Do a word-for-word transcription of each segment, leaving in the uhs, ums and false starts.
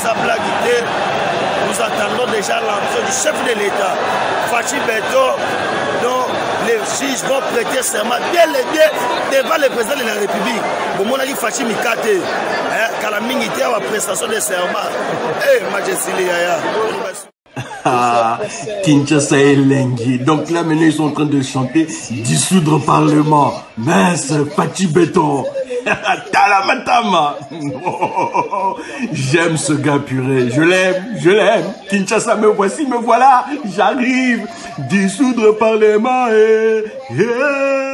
ça blague. Nous attendons déjà l'entrée du chef de l'État, Fachi Beto, dont les juges vont prêter serment dès le dé devant le président de la République. Bon, mon ami Fachi Mikate, car la minité à la prestation de serment. Eh, Majesté Yaya. Ah, Kinshasa et Lengi. Donc là, maintenant, ils sont en train de chanter dissoudre le Parlement. Mince, Fachi Beto. Talamatama. J'aime ce gars puré. Je l'aime, je l'aime. Kinshasa, me voici, me voilà. J'arrive. Dissoudre le Parlement. Et, et...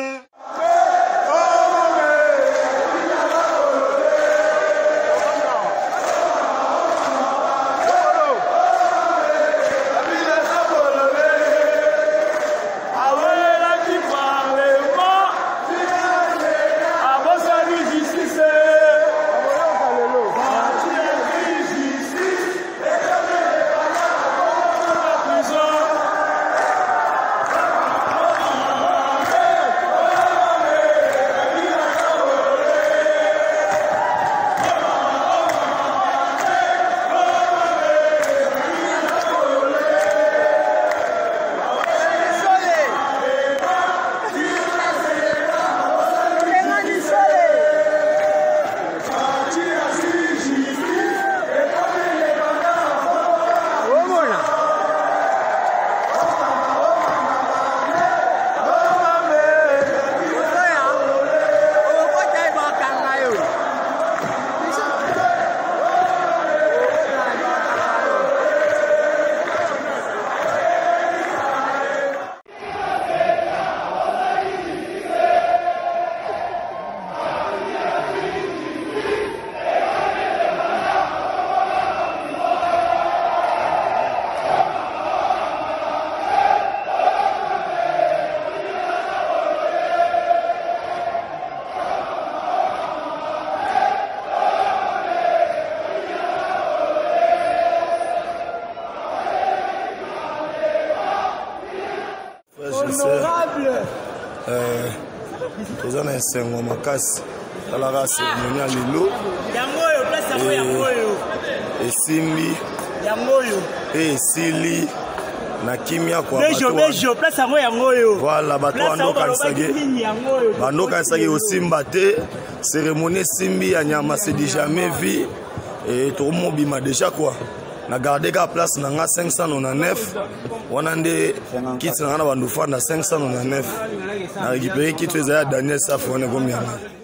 Toza na sengo makasi ala la cérémonie lelo et simbi yangoyo et sili na kimia kwa bejo bejo place yango yangoyo voilà bato ando kansage bando kansage osimba te cérémonie simbi ya nyama c'est déjà jamais vu et tout le monde bima déjà quoi na garder ka place na nga cinq cent quatre-vingt-dix-neuf wana nde kiti na nga bandu fanda cinq cent quatre-vingt-dix-neuf na récupérer kiti ezaya Daniel Safo wana gomi yanga